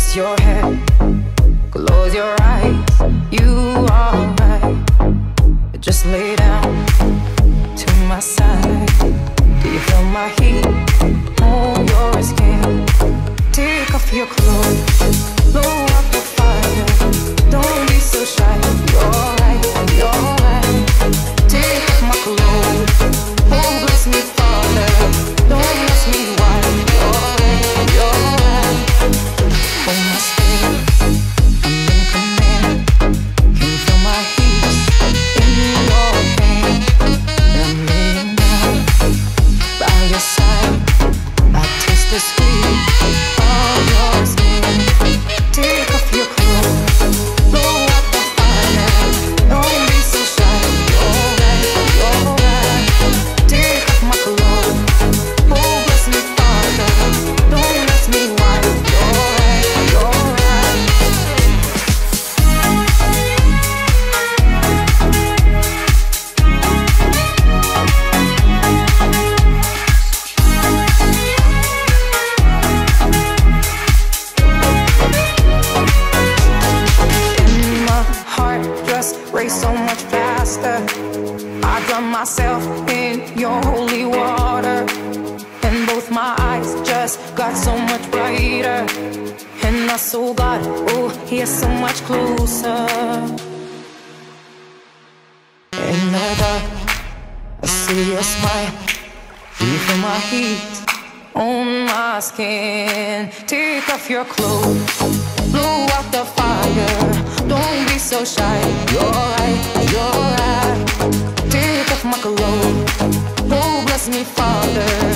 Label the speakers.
Speaker 1: Raise your head, close your eyes. You are right. Just lay down to my side. Do you feel my heat on your skin? Take off your clothes, blow up the fire. Don't be so shy. You're right, you're right. Take off my clothes, oh bless me, Father. Don't ask me why. You're right, you're right. Hold my spirit, I'm in command. Can you feel my heat in your hand? And I'm laying down by your side. I taste the sweet of your skin. Take off your clothes, blow out the fire. Don't be so shy. You're right, you're right. Take off my clothes, oh bless me, Father. Don't ask me why. You're right, you're right. And my heart just raced so much faster. I drown myself in your holy water, and both my eyes just got so much brighter. And my soul got, oh, yeah, so much closer. In the dark, I see your smile. You feel my heat on my skin. Take off your clothes, blow out the fire. Don't be so shy. You're right, you're right. Take off my clothes, oh bless me, Father.